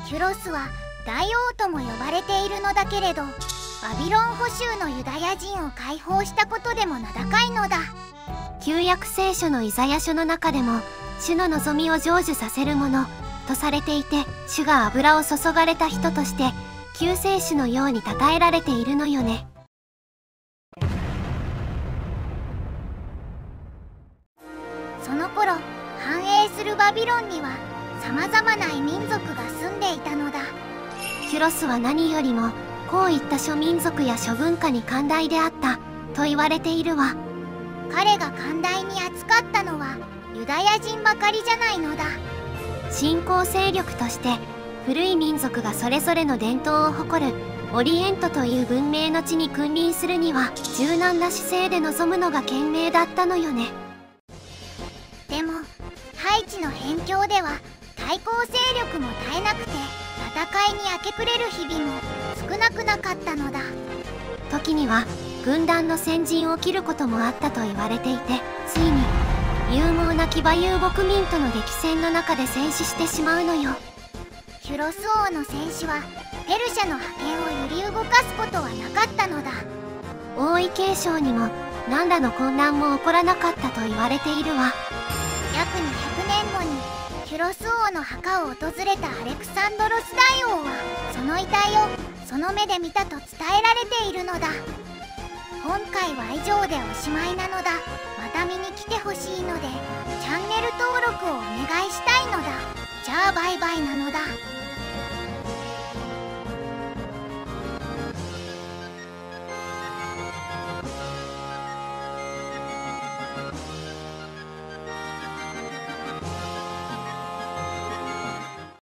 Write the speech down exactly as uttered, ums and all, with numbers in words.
キュロスは大王とも呼ばれているのだけれど、バビロン捕囚のユダヤ人を解放したことでも名高いのだ。 旧約聖書のイザヤ書の中でも主の望みを成就させるものとされていて、主が油を注がれた人として救世主のように称えられているのよね。 その頃繁栄するバビロンにはさまざまな異民族が住んでいたのだ。 キュロスは何よりもこういった諸民族や諸文化に寛大であったと言われているわ。 彼が寛大に扱ったのはユダヤ人ばかりじゃないのだ。 新興勢力として古い民族がそれぞれの伝統を誇るオリエントという文明の地に君臨するには柔軟な姿勢で臨むのが賢明だったのよね。 でも大地の辺境では対抗勢力も絶えなくて、戦いに明け暮れる日々も少なくなかったのだ。 時には軍団の先陣を切ることもあったと言われていて、ついに勇猛な騎馬遊牧民との激戦の中で戦死してしまうのよ。 キュロス王の戦死はペルシャの覇権を揺り動かすことはなかったのだ。 王位継承にも何らの混乱も起こらなかったと言われているわ。 約にひゃくねんごにキュロス王の墓を訪れたアレクサンドロス大王はその遺体をその目で見たと伝えられているのだ。今回は以上でおしまいなのだ。また見に来てほしいのでチャンネル登録をお願いしたいのだ。じゃあバイバイなのだ。